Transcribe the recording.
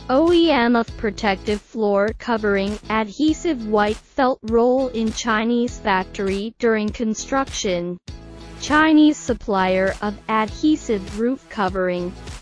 OEM of protective floor covering, adhesive white felt roll in Chinese factory during construction. Chinese supplier of adhesive roof covering.